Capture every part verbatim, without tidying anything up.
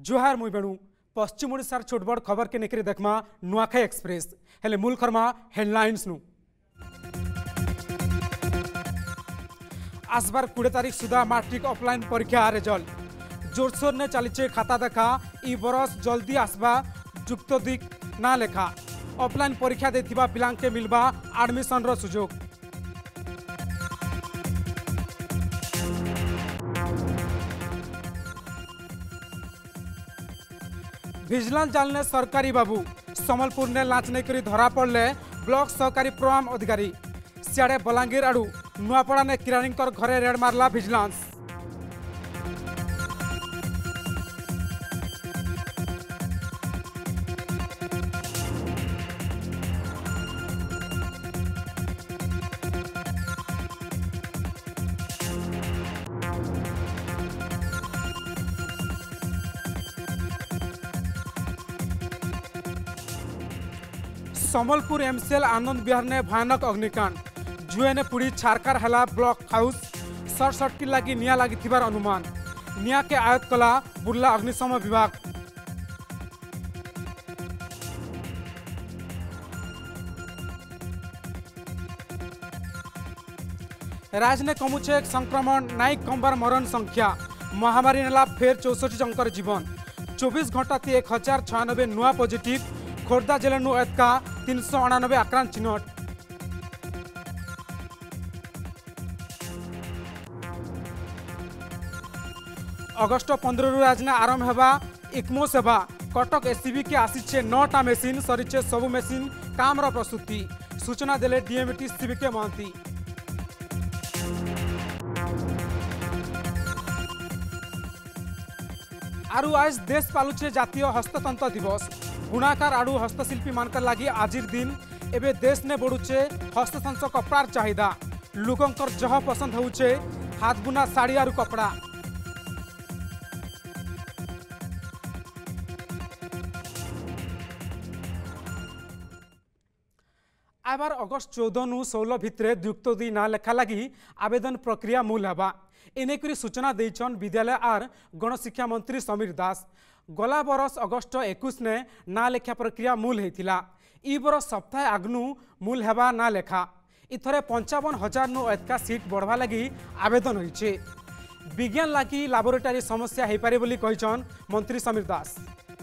जोहार मुई बेणु पश्चिम ओडिशार छोटबड़ खबर के नेकरे देखमा नुआखाई एक्सप्रेस हेले मूल खरमा हेडलाइंस नु आसबार कोड़े तारीख सुधा मैट्रिक ऑफलाइन परीक्षा रिजल्ट जोरसोर ने चलीचे खाता देखा इ बरस जल्दी आसबा जुक्त दिक ना लेखा ऑफलाइन परीक्षा देथिबा पिलांग के मिलबा एडमिशन रो सुजोग। विजिलेंस जालने सरकारी बाबू समलपुर ने लांच नहीं करी धरा पड़ले ब्लॉक सहकारी प्रोग्राम अधिकारी सियाड़े बलांगीर आड़ू नुआपड़ा ने किराणी घरे रेड मारला विजिलेंस। समलपुर एमसीएल आनंद विहार ने भयानक अग्निकांड जुए ने पुड़ी छारकार हला ब्लॉक हाउस सर्ट सर्किट लगी निया लगी थिबार अनुमान निया के आयत कला बुर्ला अग्निशम विभाग। राज्य ने कमुचे संक्रमण नाई कमबार मरण संख्या महामारी नेला फेर चौसठ जंकर जीवन चौबीस घंटा ती एक हजार छयानबे नुआ पॉजिटिव खोर्धा जिले नु एतका तीन सौ अणानबे आक्रांत चिन्हट। अगस्ट पंद्रह रु आज आरंभ होगा इक्मो सेवा कटक एससीबी के आसीचे नौटा मेसीन सरीचे सबु मेसीन काम प्रस्तुति सूचना देले डीएमटी सीबी के महंती। आरु आज देश पालुचे जातीय हस्ततंत्र दिवस बुणाकार आड़ू हस्तशिल्पी मानकर लगी आज दिन एबे देश ने बढ़ुचे हस्ततंत कपड़ार चाहिदा लोकंकर जह पसंद होउचे हाथ बुना साड़ी आरु कपड़ा। आबार अगस्ट चौदह नु सोलह भितरे द्युक्त दी ना लेखा लगी आवेदन प्रक्रिया मूल हवा एनेकरी सूचना देइछन विद्यालय आर गणशिक्षा मंत्री समीर दास। गला बरस अगस्ट इक्कीस ने ना लेखा प्रक्रिया मूल होता इ बरस सप्ताह आगनु मूल हेबा ना लेखा इथरे पंचावन हजार नु एतका सीट बढ़वा लगी आवेदन होइछे विज्ञान लगी लैबोरेटरी समस्या हो पारे बोली कहिछन मंत्री समीर दास।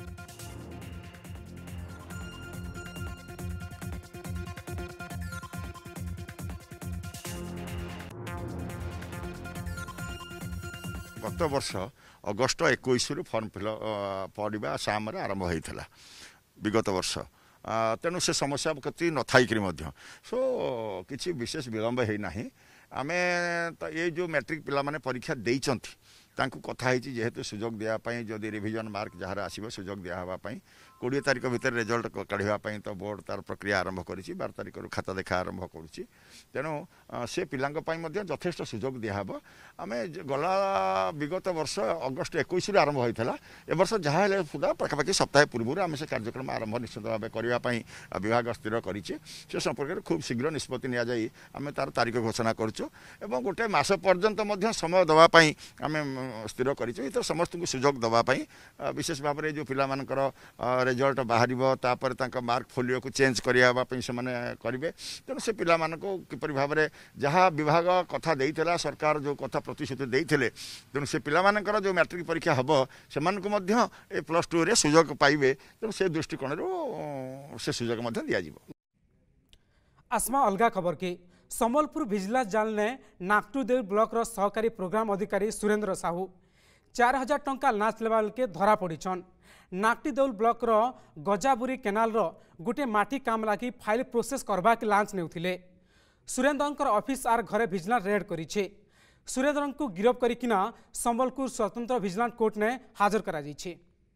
गत वर्ष अगस्ट इक्कीस फर्म फिल पढ़ा साम आरंभ होता विगत वर्ष तेणु से समस्या कति न थी सो किसी विशेष विलम्ब होना आम तो ये जो मैट्रिक पिला माने परीक्षा देइचंती तांकु कथा है जेहेतु सुजोग देवाई जदि रिविजन मार्क जहाँ आसो सुजोग दिहापी कोड़े तारीख भितर रिजल्ट काढ़ापी तो बोर्ड तार प्रक्रिया आरंभ करी बार तारीख खाता देखा आरंभ करुच्ची तेणु से पिलांपाई यथेष्ट सुजोग दिहब आम गला विगत वर्ष अगस्ट इक्कीस आरंभ होता ए वर्ष जहाँ सुधा पाखापाखि सप्ताह पूर्व आम से कार्यक्रम आरंभ निश्चित भाव करने विभाग स्थिर करें से संपर्क में खूब शीघ्र निष्पत्ति नि आम तार तारीख घोषणा करुँ और गोटे मस पर्यंत समय दवापाई आम स्थिर कर समस्त को सुजोग दवापाई विशेष भाव में जो पिला रिजल्ट बाहर तापर मार्क फोलियो को चेंज करने से करेंगे तेणु से पिला किपर भाव में जहाँ विभाग कथा देइथिला सरकार जो कथा प्रतिश्रुति देइथिले तेणु से पिला जो मैट्रिक परीक्षा हम से प्लस टू रे सुजोग पाइबे तेणु से दृष्टिकोण से सुजोग दिज्व। आसमा अलगा खबर की समलपुर विजिलेंस जाल ने नाकटुदेव ब्लॉक रो सहकारी प्रोग्राम अधिकारी सुरेंद्र साहू चार हजार टंका लांच लेवल के धरा पड़ीछन नाकटीदेउल ब्लॉक रो गजाबुरी केनाल रो गोटे माटी काम लगी फाइल प्रोसेस करबा के लांच नेउथिले सुरेंद्र ऑफिस आर घरे विजिलेंस रेड करिछे सुरेंद्र को गिरफ्त करिकिना संबलपुर स्वतंत्र विजिलेंस कोर्ट ने हाजर करा जाइछे।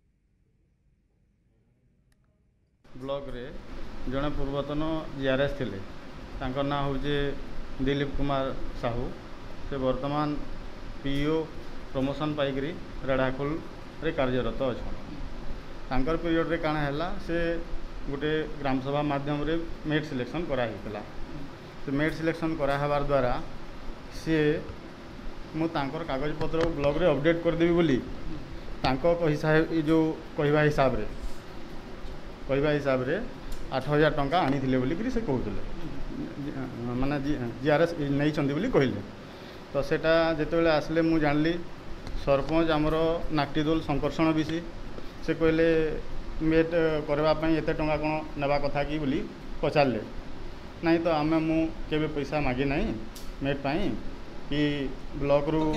ब्लॉक रे जने पूर्वतन जीआरएस थिले तांकर ना होजे दिलीप कुमार साहू से वर्तमान पीओ प्रमोशन पाइकरी रेढ़ाखोल रे कार्यरत अच्छा तांकर पीरियड रे काना हैला से गोटे ग्राम सभा माध्यम रे मेट सिलेक्शन करा हितला से मेट सिलेक्शन करा हबार द्वारा सी मु तांकर कागज पत्र ब्लॉक रे अपडेट कर देबी बोली हिसाब जो कहवा हिसाब रे कहवा हिसाब रे आठ हजार टंका आनी बोलिकी से कहते माने जीआरएस नहीं कहले तो सेटा जिते आसले मु जानली सरपंच आमर नाकटीदोल संकर्षण विषय से कहले मेट करवाई एत टंका कौन नेबा कथा कि बोली पचारे नहीं तो आम मु केबे पैसा मागे नहीं मेट पाई कि ब्लॉक रु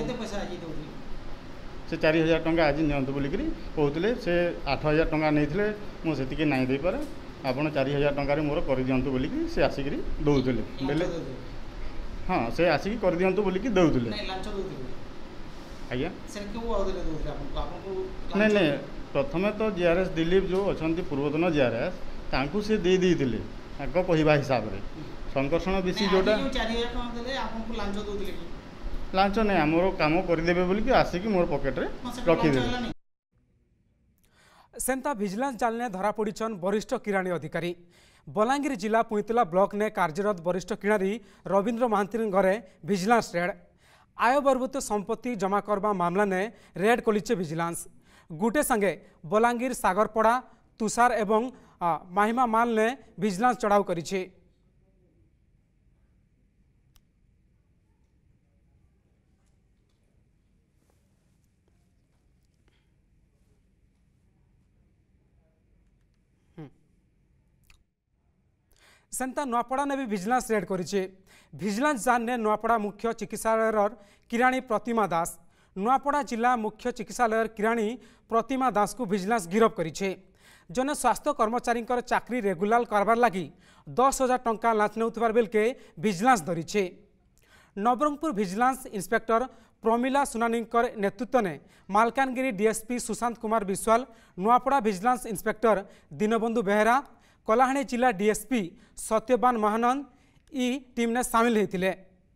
से चार हजार टंका आज नियंतु बोलिकी कहते से आठ हजार टंका नहीं मुझे नहीं दे पारे आपड़ चार हजार टंकार मोर कर दिंतु बोलिकी से आसिक दौले बेले हाँ से आसिक कर दिंतु बोलिकी दौले आज्ञा नहीं नहीं प्रथमे तो जीआरएस दिलीप जो अच्छा पूर्वतन जीआरएस तांकु से दे देते कहवा हिसाब से संकर्षण विषय जोटा लांच नहीं आमर कम करदे बोलिकी आसिक मोर पकेट्रे रखीदे सेंता विजिलेंस जालने धरा पड़ीछन वरिष्ठ किराणी अधिकारी बलांगीर जिला पुईतला ब्लॉक ने कार्यरत वरिष्ठ किणारी रवींद्र महांती घरे विजिलेंस रेड आय बर्भूत संपत्ति जमा करबा मामला ने रेड कलिचे विजिलेंस गुटे संगे बलांगीर सागरपड़ा तुषार एवं माहिमा माल ने विजिलेंस चढ़ाऊ करिछे। सेंता नुआपड़ा ने भी विजिलेंस रेड करिछे विजिलेंस जान ने नुआपड़ा मुख्य चिकित्सालय किराणी प्रतिमा दास नुआपड़ा जिला मुख्य चिकित्सालय किराणी प्रतिमा दास को विजिलेंस गिरफ करिछे जने स्वास्थ्य कर्मचारी चाकरी रेगुलार करबार लगी दस हजार टंका लांच नेउथिबार बेल के विजिलेंस धरिछे। नवरंगपुर विजिलेंस इंस्पेक्टर प्रमिला सुनानी नेतृत्व ने Malkangiri DSP Sushant Kumar Biswal Nuapada vigilance inspector Dinabandhu Behera Kalahandi जिला डीएसपी सत्यवान महानंद ई टीम ने सामिल होते।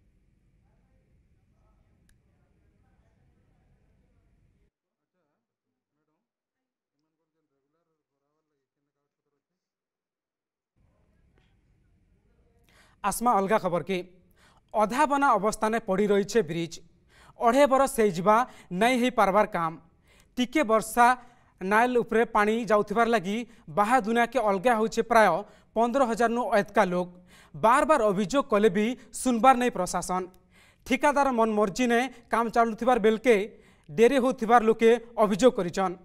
आसमा अलगा खबर की अधा बना अवस्था ने पड़ी रही ब्रिज अढ़े बरस हो नहीं हो पारबार काम टिके वर्षा नाइल उपरे पानी जाउथिबार लगी बाहा दुनिया के अलगा होचे प्राय पंद्रह हजार नु अयतका लोग बार बार अभियोग कले भी सुनबार नहीं प्रशासन ठिकादार मन मर्जी ने काम चालुथिबार बेलके डेरी होथिबार लोके अभियोग करिछन।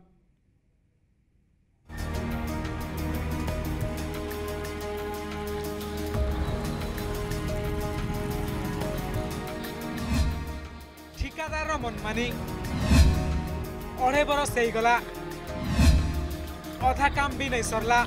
ठिकादार मनमानी अढ़े बरस हो गला अधा काम भी नहीं सरला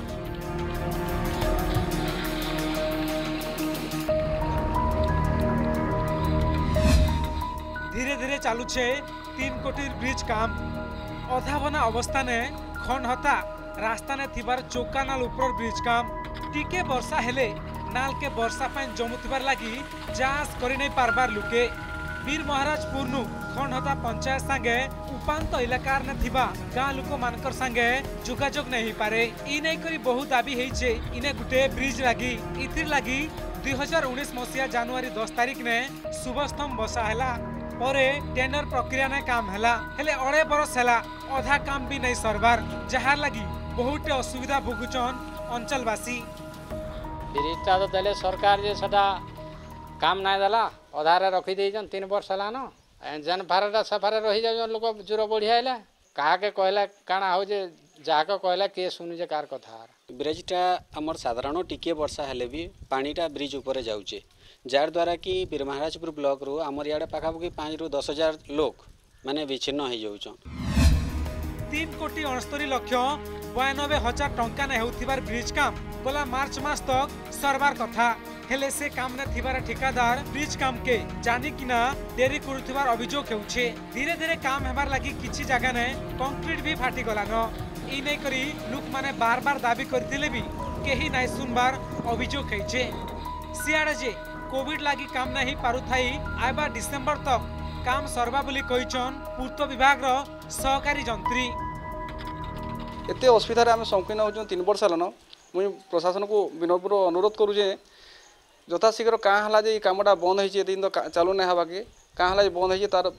धीरे धीरे चालुछे तीन कोटी ब्रिज काम अधा बना अवस्था ने खंड हता रास्ता ने थिबार चौका नाल ऊपर ब्रिज काम टिके वर्षा हेले नाल के वर्षा पानी जमुथिबार लगी जांच करि नहीं पारबार लुके वीर महाराजपुर नु खंडहता पंचायत संगे उपांत इलाकार ने थिबा गाँ लोक मानकर संगे जोगाजोग नहीं पारे इ नहीं करी बहुत दाबी हेइछे इने गुटे ब्रिज लागी इथिर लागी दुई हजार उन्नीस मसीहा जनवरी दस तारीख ने शुभस्तंभ बसा हैला परे टेंडर प्रक्रिया ने काम हैला हेले अढ़े बरस हैला अधा काम भी नहीं सरबार जहार लागी बहुत असुविधा भोगुचन अंचलवासी ब्रिजटा तो देले सरकार जे सदा काम नहीं देला अधारे रखी देन तीन वर्ष हेलान जेन भारटा सफारे रही जाए लोक जोर बढ़िया है क्या के कहला काना हो जे जहाँ कहला किए शुणुचे कार कथा ब्रिजटा आमर साधारण टिके वर्षा हेले भी पानीटा ब्रिज ऊपर जाऊे जार द्वारा कि वीर महाराजपुर ब्लॉक रू आमर इे पाखापाखि पाँच रु दस हजार लोक माने विच्छिन्न हो जाऊन तीन कोटी अणस्तरी लक्ष बयानबे हजार टंका ने होथिबार ब्रिज काम गला मार्च मास तक सरबार कथा हेले से काम ने थिबार ठेकादार ब्रिज काम के जानी किना देरी करुथिबार अभियोग हेउछे धीरे धीरे काम हेबार लगी किछि जगह ने कंक्रीट भी फाटी गलान इ नै करी लोक माने बार बार दाबी करथिले भी केही नै सुनबार अभियोग हेइछे सियाडे जे कोविड लागी काम नहीं पारुथाई आबा डिसेंबर तक काम सरबा बोली कहिछन पूर्त विभाग रो सहकारी जंत्री एते असुविधा आम सम्मुखीन हो तीन वर्ष हेलन मुझे प्रशासन को विनम्र अनुरोध करूँ यथाशीघ्र क्या है कमटा बंद हो दिन तो चालू नहीं हवा कि क्या बंद हो तार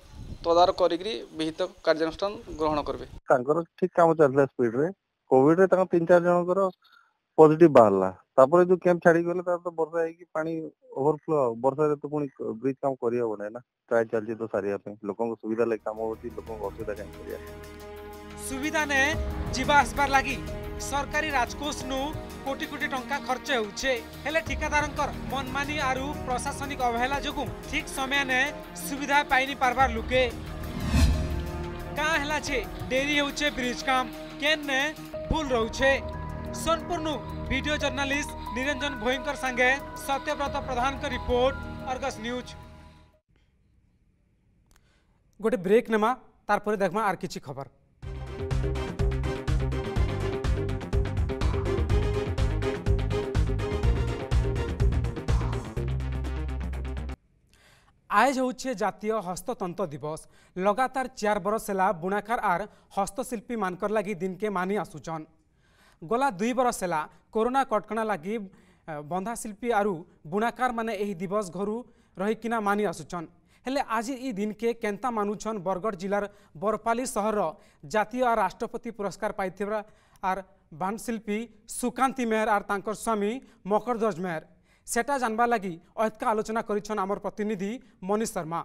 तदारक करिकरी विहित कार्यानुष्ठान ग्रहण करबे। तांकर ठीक काम चलला स्पीड रे कोविड रे तांकर तीन चार जनकर पॉजिटिव बाहरला तापर जो कैंप छाड़ी गले तार तो वर्षा है कि पानी ओवरफ्लो वर्षा रे तो पुनी ब्रिज काम करिया होने ना ट्राई चलजी तो सारिया पे लोगों को सुविधा ले काम होती लोगों को असुविधा काम करिया सुविधा ने जीवा आसबार लगी सरकारी राजकोष नु कोटी कोटी टंका खर्च होउछे हेले ठिकादारंकर मनमानी आरु प्रशासनिक अवहेला जोगु ठीक समय ने सुविधा पाइनी पारबार लुके का हला छे देरी होउछे ब्रिज काम केन ने भूल रहउछे सोनपुर नु वीडियो जर्नलिस्ट निरंजन भोईंकर संगे सत्यव्रत प्रधान का रिपोर्ट अर्गस न्यूज। गोटे ब्रेक नेमा तार परे देखमा आर किछि खबर। आज होउछे जातीय हस्ततंत्र दिवस लगातार चार बरस है बुणाकार आर हस्तशिल्पी मानकर लगी दिन के मानी आसुचन गला दुई बरस है कोरोना कटकणा लगी बंधा शिल्पी आरु बुणाकार माने एही दिवस घरू रहीकिना मानी आसुचन हेले आज ई दिन के केंता मानुछन बरगढ़ जिलार बरपाली सहर जातीय आर राष्ट्रपति पुरस्कार पाइथिबा आर बाणशिल्पी सुकांती मेहर आर तांकर स्वामी मकरध्वज मेहर सेटा जानबा लगी अतका आलोचना करिछन आमर प्रतिनिधि मनीष शर्मा।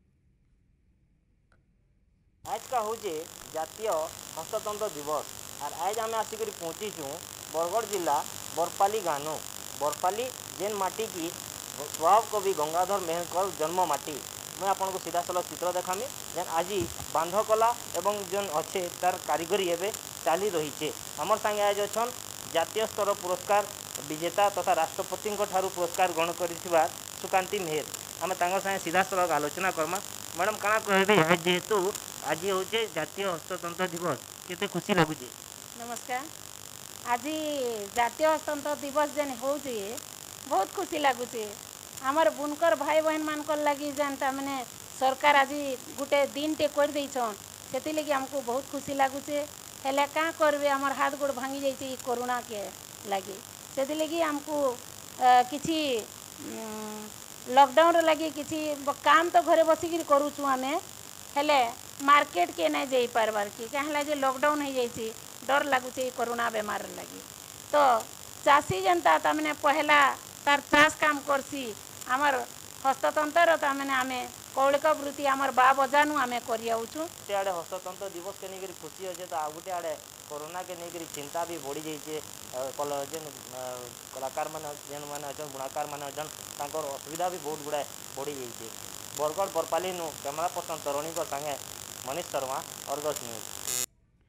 आज का होजे जातीय हस्ततंत्र दिवस और आज आम आसिक पहुँचीचु बरगढ़ जिला बरपाली गानो बरपाली जेन माटी की स्वभाव कवि गंगाधर मेहर जन्म माटी मैं आपन को सीधा सलख चित्र देखामी जेन आज बांधकला एवं जेन अच्छे तार कारीगरी एवं चली रही है आमर संगे आज अच्छन जातीय स्तर पुरस्कार विजेता तथा राष्ट्रपति पुरस्कार ग्रहण कर सुकांती मेहर आम संगे सीधा सलख आलोचना करमा। मैडम काना कहबे जेहेतु आज हूँ जातीय हस्ततंत्र दिवस केते खुशी लगुचे। नमस्कार आज जातीय हस्ततंत्र दिवस जेन हो बहुत खुशी लगुचे आमर बुनकर भाई बहन मान लगी जानता मैंने सरकार आज गोटे दिन टे कर देछन से लगी हमको बहुत खुशी लगुचे हेले क्या करबे आमर हाथ गोड़ भांगी जाइए कोरोना के लगी से लगी हमको किसी लॉकडाउन लगी किसी काम तो घरे बसिक करूँ आम हेले मार्केट के नहीं जाई पारबार की कहीं जे लॉकडाउन हो जाइए डर लगुचे कोरोना बेमार लगी तो चाषी जनता तमने पहला तार चाष काम करसी आमर हस्ततंत्र तमने आम कौलिक वृत्ति आमर बा बजानु आम करियाउछु से आड़े हस्ततंत्र दिवस के नहीं खुशी अच्छे तो आ गोटे आड़े कोरोना के नहीं चिंता भी बढ़ी जाइए जेन कलाकार मैंने जेन मैंने अच्छन बुणाकार मैंने अच्छन तांकर असुविधा भी बहुत गुड़ाए बढ़ी जाइए। बरगढ़ बरपाली नु कैमरा पर्सन तरुणी संगे मनीष शर्मा अर्गस न्यूज।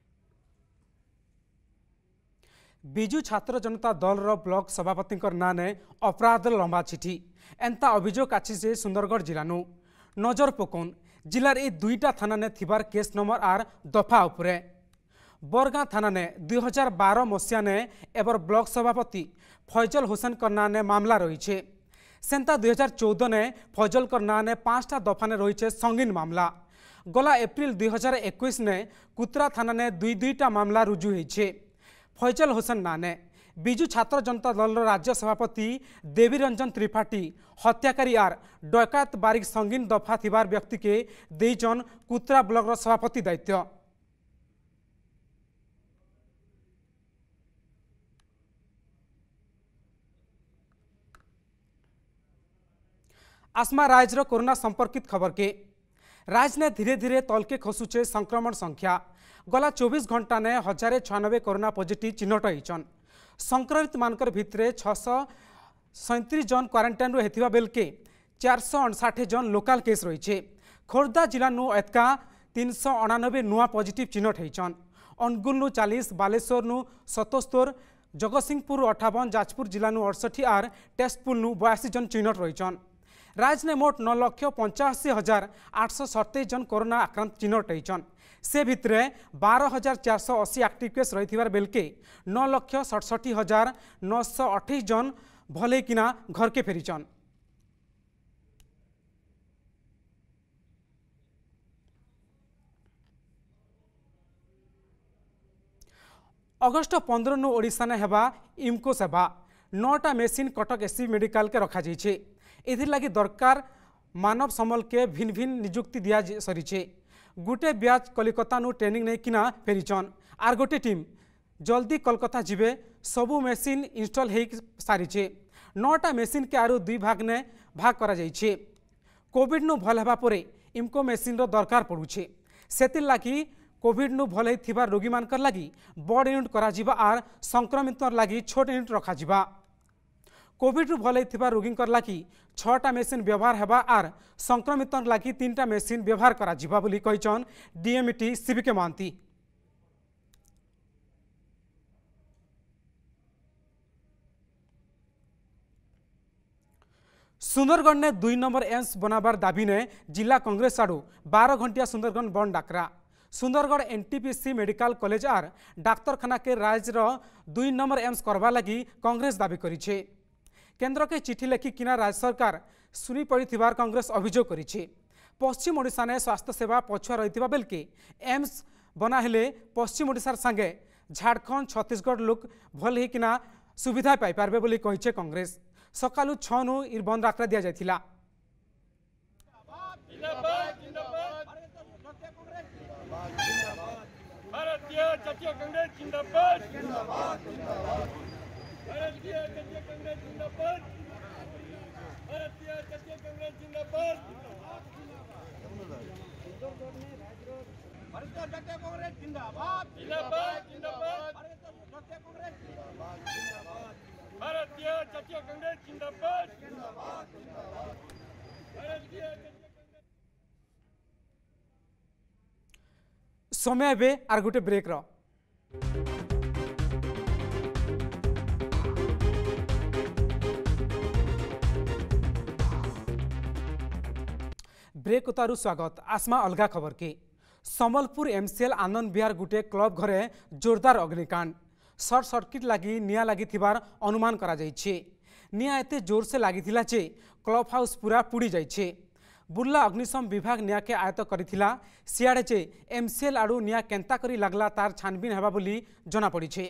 बिजु छात्र जनता दल रो ब्लॉक सभापति ना ने अपराध लंबा चिठी एंता अभियोग आछि से सुंदरगढ़ जिला नु नजर पकोन जिलार ए दुईटा थाना ने थिबार केस नंबर आर दफा उपरे बरगां थाना ने दुई हजार बारह मसीहा ने एबर ब्लॉक सभापति फैजल हुसैन करना ने मामला रही सेंता दुई हजार चौदह ने फैजल करना ने पांचटा दफा ने रही संगीन मामला गला एप्रिल दुई हजार इक्कीस ने कुतरा थाना ने दुई दुईटा मामला रुजु होइछे फैजल हुसैन ना ने बिजु छात्र जनता दल राज्य सभापति देवी रंजन त्रिपाठी हत्याकारी आर डकायत बारिक संगीन दफा थिबार व्यक्ति के देइचन कुतरा ब्लॉक सभापति दायित्व आसमा राज रो कोरोना संपर्कित खबर के राज ने धीरे धीरे तलके खसुचे संक्रमण संख्या गला चौबीस घंटा ने हजार छानबे कोरोना पॉजिटिव चिन्हट होइचन संक्रमित मानकर भितरे छःश सैंतीस जन क्वारंटाइन होता बेलके चार सौ अणसाठ जन लोकाल केस रही खोर्धा जिला नु एतका तीन सौ अणानबे नुआ पॉजिटिव चिन्हट होइचन अनुगुल नु चालीस बालेश्वर नु सतस्तर जगतसिंहपुर अठावन जाजपुर जिला नु अड़सठी आर टेस्टपुल नु बयासी जन चिन्हट रहीचन राज ने मोट नौ लक्ष पंचाशी हजार आठ सौ सतैश जन कोरोना आक्रांत चिन्हट होइचन से भितरे बारह हजार चार सौ अशी एक्टिव केस रही बेलके नौ लक्ष सड़सठी हजार नौ सौ अठाईस जन भले किना घर के फेरीचन। अगस्ट पंद्रह नु ओडिशा ने हेबा इमको सेवा नौटा मेसीन कटक एससी मेडिकल के रखा जाइए एथिर लगी दरकार मानव समल के भिन्न भिन्न नियुक्ति दिया सरीचे गोटे ब्याच कलिकता नु ट्रेनिंग नहीं किना फेरीचन आर गोटे टीम जल्दी कोलकाता जीवे सबू मेसीन इनस्टल हो सारी नौटा मेसीन के आरु दुई भाग ने भाग करा जाइछे। कोविड नु भल हेबा परे इमको मेसीन रो दरकार पड़ुछे सेतिल लागी कोविड नु भल हेथिबा रोगी मानकर लागी बड़ यूनिट करा जिबा आर संक्रमित लागी छोट यूनिट रखा जिबा। कोविड रू भल हेथिबा रोगींकर लागी छटा मेसीन व्यवहार हेबा आर संक्रमित लागी तीनटा मेसीन व्यवहार करा जिबा बोली कहिचन डीएमटी सीबीके महांती। सुंदरगढ़ ने दुई नंबर एम्स बनाबार दाबी ने जिला कांग्रेस आड़ू बारह घंटिया सुंदरगढ़ बंद डाकरा। सुंदरगढ़ एनटीपीसी मेडिकल कॉलेज आर डाक्तरखाना के राज्य दुई नंबर एम्स करवा लगी कांग्रेस दाबी करिछे। केंद्र के चिठी लेखि किना राज्य सरकार सुनी पड़िथिबार कांग्रेस अभियोग करिछे। पश्चिम ओडिशा ने स्वास्थ्य सेवा पछुआ रहिथिबा बेलके एम्स बना हेले पश्चिम ओडिशार संगे झारखंड छत्तीसगढ़ लोक भल ही किना सुविधा पाई पारबे बोली कहिछे कांग्रेस। सकालू छह नु इर बंद डाकरा दिया जायथिला। भारतीय जातीय कांग्रेस जिंदाबाद जिंदाबाद जिंदाबाद भारतीय जातीय कांग्रेस जिंदाबाद भारतीय जातीय कांग्रेस जिंदाबाद भारतीय जातीय कांग्रेस जिंदाबाद जिंदाबाद जिंदाबाद भारतीय कांग्रेस जिंदाबाद जिंदाबाद भारतीय जातीय कांग्रेस जिंदाबाद जिंदाबाद जिंदाबाद भारतीय समय बे आर गोटे ब्रेक रो ब्रेक उतारू स्वागत। आसमा अलगा खबर के संबलपुर एमसीएल आनंद विहार गोटे क्लब घरे जोरदार अग्निकांड सर्ट सर्किट लगी निया लगी थिबार अनुमान करा जाइछे। निया एते जोर से लागिथिला जे क्लब हाउस पूरा पुड़ी जाइछे। बुर्ला अग्निशम विभाग निया के आयत करिथिला सियाड़े जे एमसीएल आड़ू निया केंता करी लागला तार छानबीन हेबा बोली जना पड़िछे।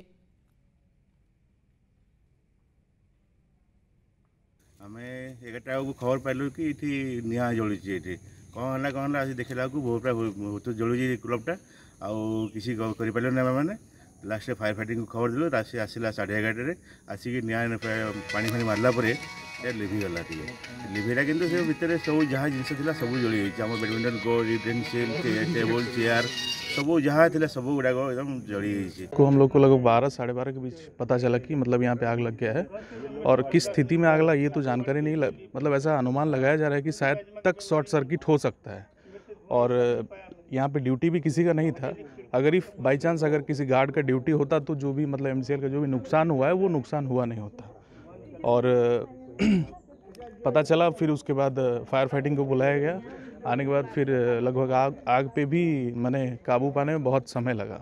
आमे एगारटा को खबर पाइलु कि इथि निया जळुची इथि कोन ना कोन आसी देखिला को बहुत बहुत जळुची क्लबटा आ किसी करि पाइलो ना माने लास्ट फायर फाइटिंग को खबर दिलो राशि आसिला साढ़े एगारटे रे आसिक निया पानी फानी मारला परे लिभिगला टे लिभिला कि भितर सब जहाँ जिनस था सब जली आम badminton court utensil table chair सब जहाँ थी सब गुड़ाक एकदम जली को हम लोग को लगभग बारह साढ़े बारह के बीच पता चला कि मतलब यहाँ पे आग लग गया है और किस स्थिति में आग लगा ये तो जानकारी नहीं लग, मतलब ऐसा अनुमान लगाया जा रहा है कि शायद तक शॉर्ट सर्किट हो सकता है और यहाँ पे ड्यूटी भी किसी का नहीं था। अगर इफ बाई चांस अगर किसी गार्ड का ड्यूटी होता तो जो भी मतलब एमसीएल का जो भी नुकसान हुआ है वो नुकसान हुआ नहीं होता। और पता चला फिर उसके बाद फायर फाइटिंग को बुलाया गया। आने के बाद फिर लगभग आग आग पे भी मैंने काबू पाने में बहुत समय लगा।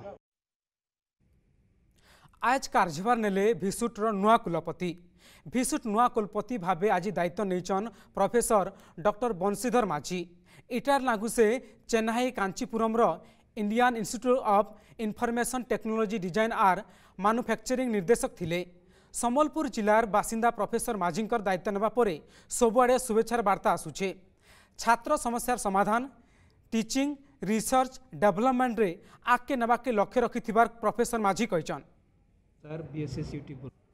आज कार्यभार नेले भिसुटर नुआ कुलपति भिसुट नुआ कुलपति भावे आज दायित्व नहींचन प्रोफेसर डॉक्टर बंशीधर माझी। इटार लागू से चेन्नई कांचीपुरम रो Indian Institute of Information Technology Design आर मैन्युफैक्चरिंग निर्देशक थिले। संबलपुर जिलार बासिंदा प्रोफेसर माझींकर दायित्व नेबा परे सबुआड़े शुभेच्छार वार्ता आसुचे। छात्र समस्यार समाधान टीचिंग रिसर्च डेवलपमेंट रे आगे नेबा के लक्ष्य रखिथिबार प्रोफेसर माझी कहिचन। सर बीएसएस यूटी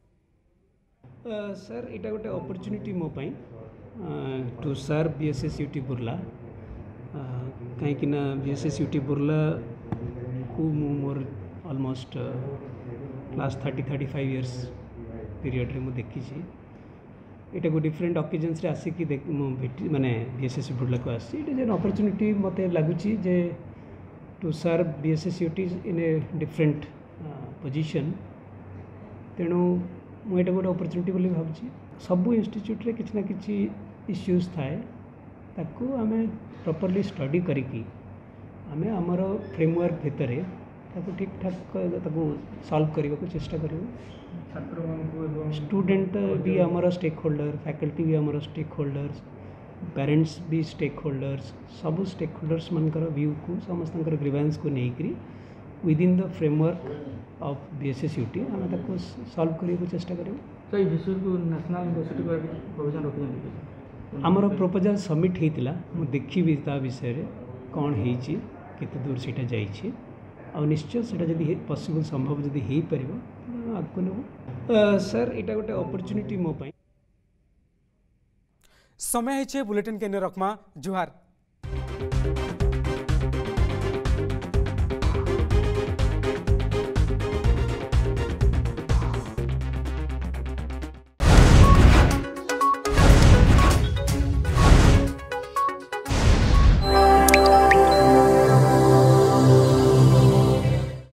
सर इटा गोटे अपॉर्चुनिटी मो पई to sir BSS UT Burla कहीं ना बीएसएस यूटी बुर्ला को मोर almost class thirty thirty five years period रे मु देखी इटा को डिफरेंट ऑकेजन्स रे आसिकी माने बीएसएस बुर्ला को आसी इट इज एन अपॉर्चुनिटी मते लागुची जे to serve BSS UT in a different position तेणु मुझे गोटे अपॉर्चुनिटी बोली भावुची सबू इंस्टीट्यूट रे किछि ना किछि इश्यूज थाए ताकू आमे प्रॉपर्ली स्टडी करिकी आमे हमर फ्रेमवर्क भितरे ताकू ठीक ठाक ताकू सॉल्व करबा को चेष्टा करियो। छात्र स्टूडेंट भी हमर स्टेक होल्डर फैकल्टी भी हमर स्टेक होल्डर्स पेरेंट्स भी स्टेक होल्डर्स सब स्टेक होल्डर्स मनकर व्यू को समस्त ग्रीवेंस को नेकरी with in the framework of BSS UT आम ताको सॉल्व करने को चेष्टा करें। तो ये विषय को नेशनल यूनिवर्सिटी प्रोविजन रखी आमर प्रपोजल सबमिट होता मु देखी ता विषय रे कौन होती केते दूर सेटा जाइए आ निश्चय सेटा जदि पॉसिबल संभव जदि हो पार आगको नेब सर यहाँ गोटे अपॉर्चुनिटी मो पाई समय है बुलेटिन के रखमा जुहार।